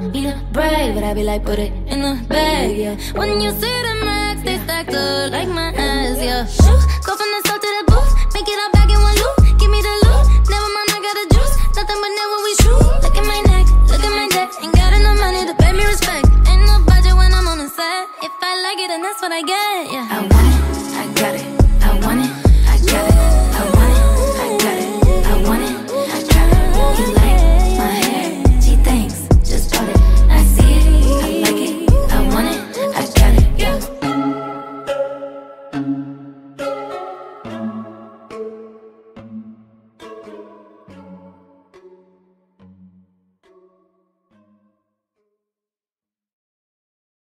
Need a brave, but I be like, put it in the bag, yeah. When you see the max, they stacked up like my ass, yeah. Shoot, go from the south to the booth, make it all back in one loop. Give me the loot, never mind, I got the juice. Nothing but never we shoot. Look at my neck, look at my deck. Ain't got enough money to pay me respect. Ain't no budget when I'm on the set. If I like it, then that's what I get, yeah. I want it, I got it. I want it, I got it. I want it, I got it. I want it, I got it. You like my hair? She thinks, just bought it. I see it, I like it. I want it, I got it, yeah.